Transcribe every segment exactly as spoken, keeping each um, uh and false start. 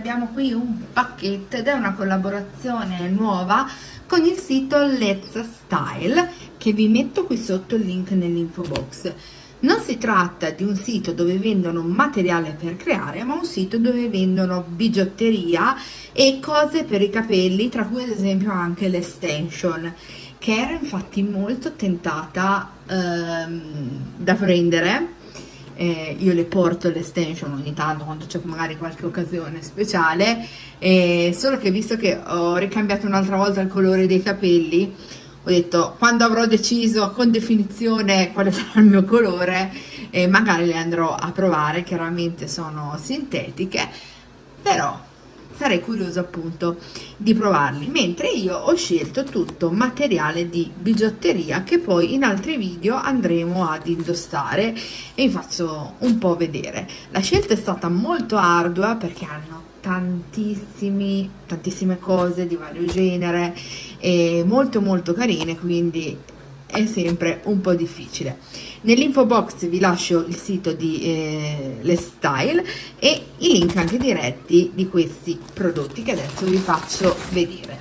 abbiamo qui un pacchetto ed è una collaborazione nuova con il sito Let's Style, che vi metto qui sotto il link nell'info box. Non si tratta di un sito dove vendono materiale per creare, ma un sito dove vendono bigiotteria e cose per i capelli, tra cui ad esempio anche l'extension, che ero infatti molto tentata ehm, da prendere. Eh, io le porto l'extension ogni tanto quando c'è magari qualche occasione speciale, eh, solo che visto che ho ricambiato un'altra volta il colore dei capelli, ho detto quando avrò deciso con definizione quale sarà il mio colore, eh, magari le andrò a provare. Chiaramente sono sintetiche, però sarei curiosa appunto di provarli, mentre io ho scelto tutto materiale di bigiotteria che poi in altri video andremo ad indossare e vi faccio un po' vedere. La scelta è stata molto ardua perché hanno tantissimi tantissime cose di vario genere e molto molto carine, quindi è sempre un po' difficile. Nell'info box vi lascio il sito di eh, Let's Style e i link anche diretti di questi prodotti che adesso vi faccio vedere.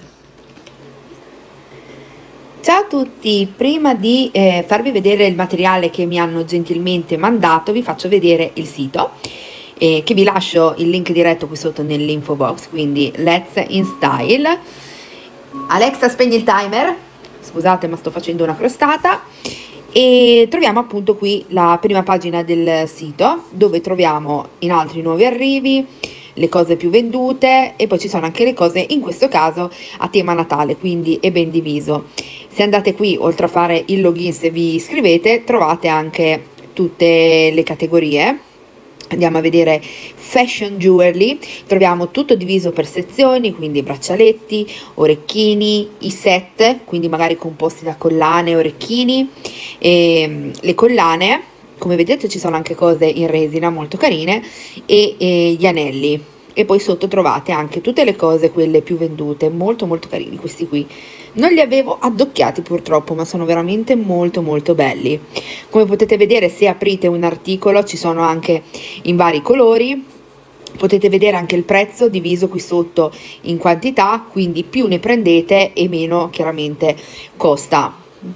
Ciao a tutti, prima di eh, farvi vedere il materiale che mi hanno gentilmente mandato, vi faccio vedere il sito, eh, che vi lascio il link diretto qui sotto nell'info box, quindi Let's in Style. Alexa, spegni il timer, scusate ma sto facendo una crostata. E troviamo appunto qui la prima pagina del sito, dove troviamo in altri nuovi arrivi, le cose più vendute, e poi ci sono anche le cose, in questo caso a tema Natale, quindi è ben diviso. Se andate qui, oltre a fare il login, se vi iscrivete, trovate anche tutte le categorie. Andiamo a vedere fashion jewelry, troviamo tutto diviso per sezioni, quindi braccialetti, orecchini, i set, quindi magari composti da collane, orecchini, e le collane, come vedete ci sono anche cose in resina molto carine, e, e gli anelli. E poi sotto trovate anche tutte le cose, quelle più vendute, molto molto carini questi qui. Non li avevo addocchiati purtroppo, ma sono veramente molto molto belli. Come potete vedere, se aprite un articolo ci sono anche in vari colori. Potete vedere anche il prezzo diviso qui sotto in quantità, quindi più ne prendete e meno chiaramente costa.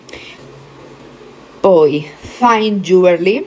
Poi fine jewelry.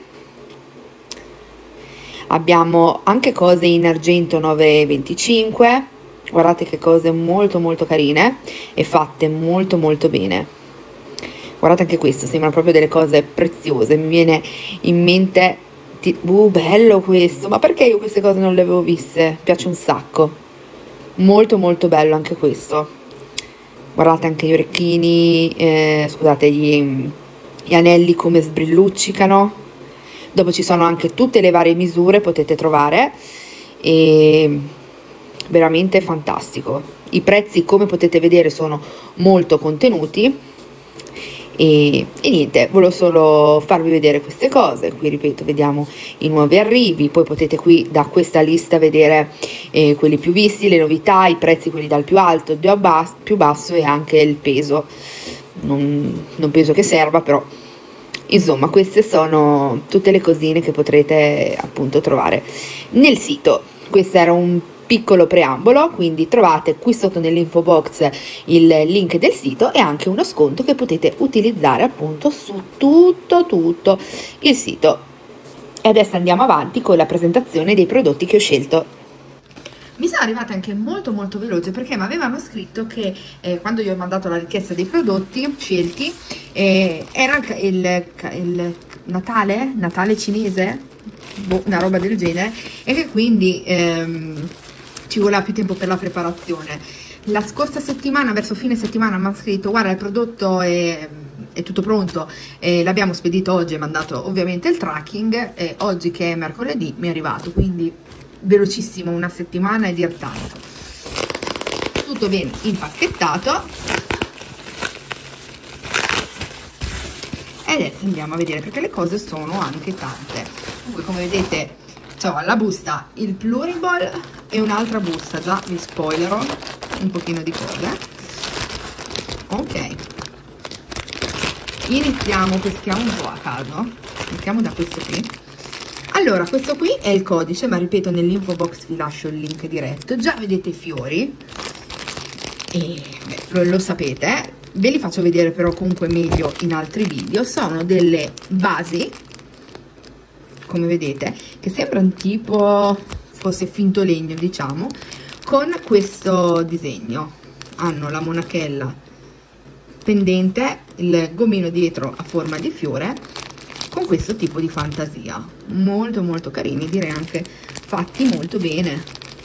Abbiamo anche cose in argento nove e venticinque, guardate che cose molto molto carine e fatte molto molto bene. Guardate anche questo, sembrano proprio delle cose preziose, mi viene in mente, uh bello questo, ma perché io queste cose non le avevo viste? Piace un sacco, molto molto bello anche questo. Guardate anche gli orecchini, eh, scusate, gli, gli anelli come sbrilluccicano. Dopo ci sono anche tutte le varie misure, potete trovare, e veramente fantastico. I prezzi, come potete vedere, sono molto contenuti e, e niente, volevo solo farvi vedere queste cose. Qui ripeto, vediamo i nuovi arrivi, poi potete qui da questa lista vedere eh, quelli più visti, le novità, i prezzi, quelli dal più alto, dal bas- più basso, e anche il peso. Non, non penso che serva, però insomma queste sono tutte le cosine che potrete appunto trovare nel sito. Questo era un piccolo preambolo, quindi trovate qui sotto nell'info box il link del sito e anche uno sconto che potete utilizzare appunto su tutto tutto il sito. E adesso andiamo avanti con la presentazione dei prodotti che ho scelto. Mi sono arrivata anche molto molto veloce perché mi avevano scritto che eh, quando io ho mandato la richiesta dei prodotti scelti eh, era il, il, il Natale, Natale cinese, boh, una roba del genere, e che quindi ehm, ci voleva più tempo per la preparazione. La scorsa settimana, verso fine settimana, mi ha scritto guarda il prodotto è, è tutto pronto, eh, l'abbiamo spedito oggi e mandato ovviamente il tracking, e oggi che è mercoledì mi è arrivato, quindi velocissimo, una settimana e dir tanto. Tutto bene impacchettato e adesso andiamo a vedere, perché le cose sono anche tante. Comunque, come vedete, c'ho alla busta il pluriball e un'altra busta, già vi spoilerò un pochino di cose. Ok, iniziamo, peschiamo un po' a caso, iniziamo da questo qui. Allora, questo qui è il codice, ma ripeto, nell'info box vi lascio il link diretto. Già vedete i fiori e beh, lo, lo sapete, ve li faccio vedere però comunque meglio in altri video. Sono delle basi, come vedete, che sembrano tipo fosse finto legno, diciamo, con questo disegno. Hanno la monachella pendente, il gommino dietro a forma di fiore, con questo tipo di fantasia. Molto molto carini, direi anche fatti molto bene.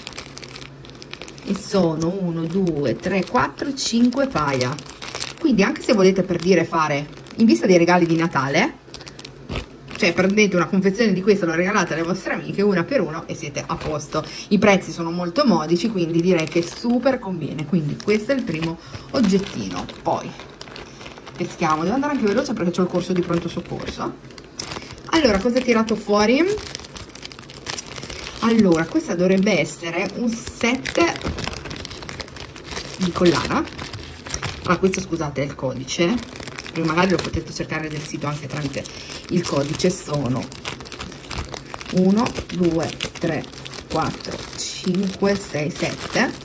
E sono uno, due, tre, quattro, cinque paia. Quindi anche se volete, per dire, fare in vista dei regali di Natale, cioè prendete una confezione di questa, lo regalate alle vostre amiche una per uno e siete a posto. I prezzi sono molto modici, quindi direi che super conviene. Quindi questo è il primo oggettino. Poi peschiamo, devo andare anche veloce perché c'ho il corso di pronto soccorso. Allora, cosa ho tirato fuori? Allora, questa dovrebbe essere un set di collana. Allora, questo, scusate, è il codice, magari lo potete cercare nel sito anche tramite il codice. Sono uno, due, tre, quattro, cinque, sei, sette.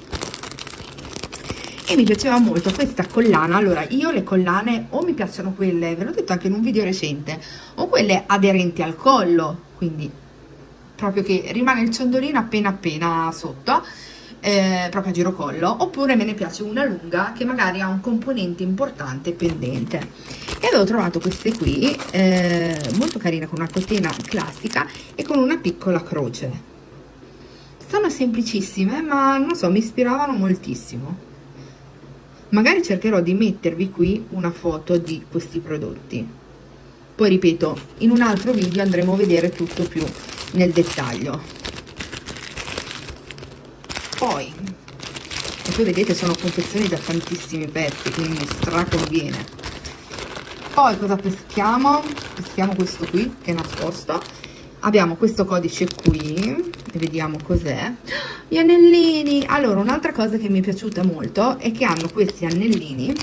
E mi piaceva molto questa collana. Allora, io le collane o mi piacciono quelle, ve l'ho detto anche in un video recente, o quelle aderenti al collo, quindi proprio che rimane il ciondolino appena appena sotto, eh, proprio a girocollo, oppure me ne piace una lunga che magari ha un componente importante pendente. E avevo trovato queste qui, eh, molto carine, con una cotena classica e con una piccola croce. Sono semplicissime, ma non so, mi ispiravano moltissimo. Magari cercherò di mettervi qui una foto di questi prodotti. Poi ripeto, in un altro video andremo a vedere tutto più nel dettaglio. Poi, e poi vedete, sono confezioni da tantissimi pezzi, quindi straconviene. Poi cosa peschiamo? Peschiamo questo qui che è nascosto. Abbiamo questo codice qui e vediamo cos'è. Gli anellini. Allora, un'altra cosa che mi è piaciuta molto è che hanno questi anellini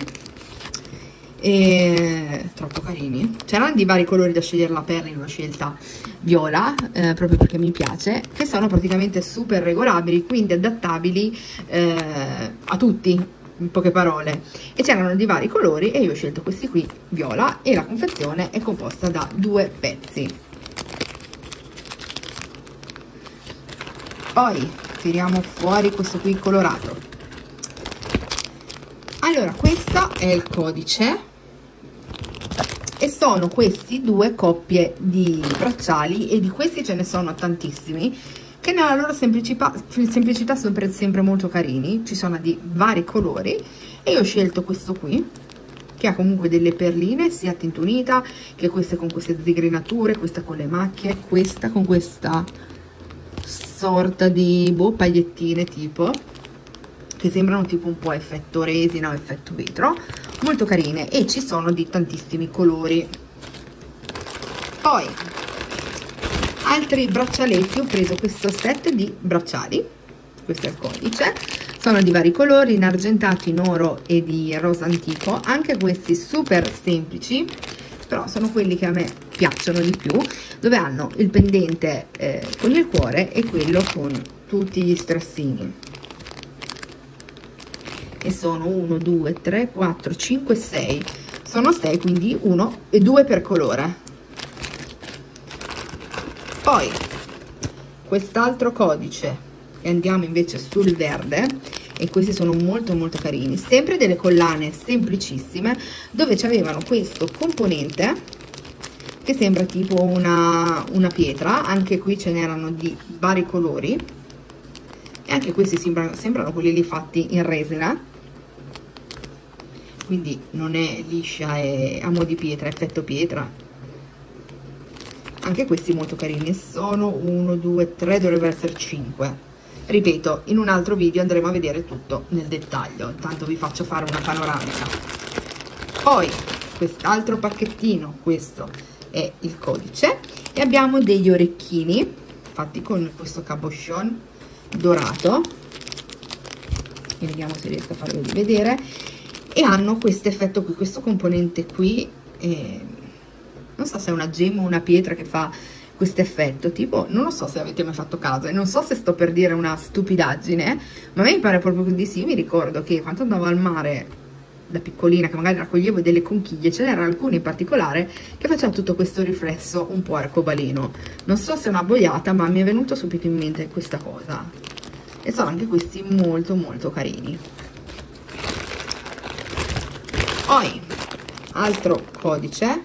e troppo carini. C'erano di vari colori da scegliere, la perla l'ho scelta viola, eh, proprio perché mi piace, che sono praticamente super regolabili, quindi adattabili eh, a tutti, in poche parole. E c'erano di vari colori e io ho scelto questi qui viola, e la confezione è composta da due pezzi. Poi tiriamo fuori questo qui colorato. Allora, questo è il codice e sono questi due coppie di bracciali, e di questi ce ne sono tantissimi che nella loro semplicità, semplicità sono sempre molto carini. Ci sono di vari colori e io ho scelto questo qui che ha comunque delle perline, sia tinta unita che queste con queste zigrinature, questa con le macchie, questa con questa sorta di boh, pagliettine tipo, che sembrano tipo un po' effetto resina o effetto vetro, molto carine, e ci sono di tantissimi colori. Poi altri braccialetti, ho preso questo set di bracciali, questo è il codice, sono di vari colori, in argentato, in oro e di rosa antico. Anche questi super semplici, però sono quelli che a me piacciono di più, dove hanno il pendente eh, con il cuore e quello con tutti gli strassini. E sono uno, due, tre, quattro, cinque, sei. Sono sei, quindi uno e due per colore. Poi quest'altro codice, e andiamo invece sul verde, e questi sono molto molto carini, sempre delle collane semplicissime, dove ci avevano questo componente che sembra tipo una, una pietra. Anche qui ce n'erano di vari colori e anche questi sembrano, sembrano quelli lì fatti in resina, quindi non è liscia, è a mo' di pietra, effetto pietra. Anche questi molto carini, sono uno, due, tre, dovrebbero essere cinque. Ripeto, in un altro video andremo a vedere tutto nel dettaglio, intanto vi faccio fare una panoramica. Poi quest'altro pacchettino, questo è il codice, e abbiamo degli orecchini fatti con questo cabochon dorato, e vediamo se riesco a farveli vedere, e hanno questo effetto qui, questo componente qui, eh, non so se è una gemma o una pietra che fa questo effetto, tipo, non lo so se avete mai fatto caso e non so se sto per dire una stupidaggine, ma a me mi pare proprio di sì. Mi ricordo che quando andavo al mare da piccolina, che magari raccoglievo delle conchiglie, ce n'erano alcune in particolare che facevano tutto questo riflesso un po' arcobaleno. Non so se è una boiata, ma mi è venuto subito in mente questa cosa, e sono anche questi molto molto carini. Poi altro codice,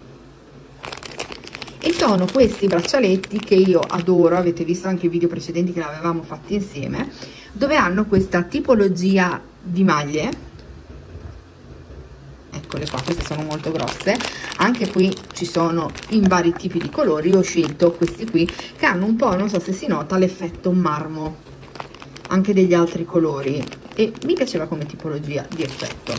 e sono questi braccialetti che io adoro, avete visto anche i video precedenti che l'avevamo fatti insieme, dove hanno questa tipologia di maglie. Eccole qua, queste sono molto grosse, anche qui ci sono in vari tipi di colori. Io ho scelto questi qui che hanno un po', non so se si nota, l'effetto marmo, anche degli altri colori, e mi piaceva come tipologia di effetto.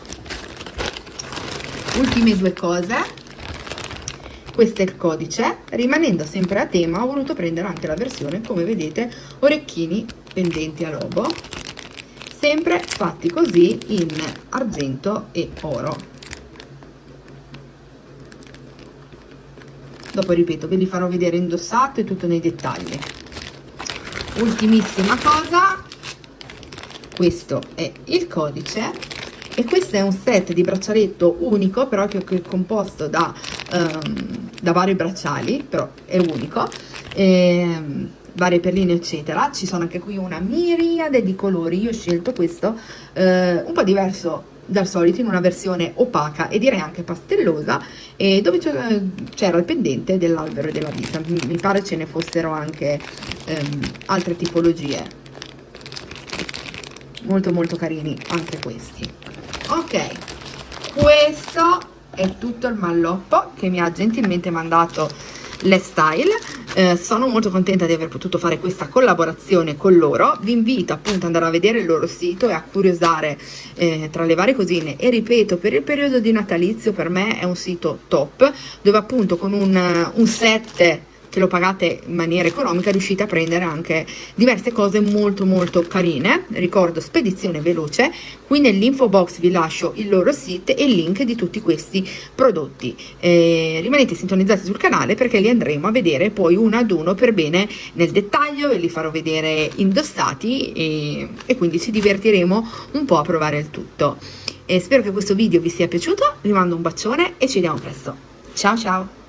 Ultime due cose, questo è il codice. Rimanendo sempre a tema, ho voluto prendere anche la versione, come vedete, orecchini pendenti a lobo, sempre fatti così in argento e oro. Dopo, ripeto, ve li farò vedere indossato e tutto nei dettagli. Ultimissima cosa, questo è il codice, e questo è un set di braccialetto unico, però che è composto da, um, da vari bracciali, però è unico, e varie perline eccetera. Ci sono anche qui una miriade di colori. Io ho scelto questo eh, un po' diverso dal solito, in una versione opaca e direi anche pastellosa, e dove c'era il pendente dell'albero e della vita. Mi pare ce ne fossero anche ehm, altre tipologie, molto molto carini anche questi. Ok, questo è tutto il malloppo che mi ha gentilmente mandato l'E-Style. Eh, sono molto contenta di aver potuto fare questa collaborazione con loro. Vi invito appunto ad andare a vedere il loro sito e a curiosare eh, tra le varie cosine, e ripeto, per il periodo di natalizio per me è un sito top, dove appunto con un, un set che lo pagate in maniera economica riuscite a prendere anche diverse cose molto molto carine. Ricordo, spedizione veloce. Qui nell'info box vi lascio il loro sito e il link di tutti questi prodotti. Eh, rimanete sintonizzati sul canale, perché li andremo a vedere poi uno ad uno per bene nel dettaglio, ve li farò vedere indossati, e, e quindi ci divertiremo un po' a provare il tutto. E spero che questo video vi sia piaciuto, vi mando un bacione e ci vediamo presto. Ciao ciao!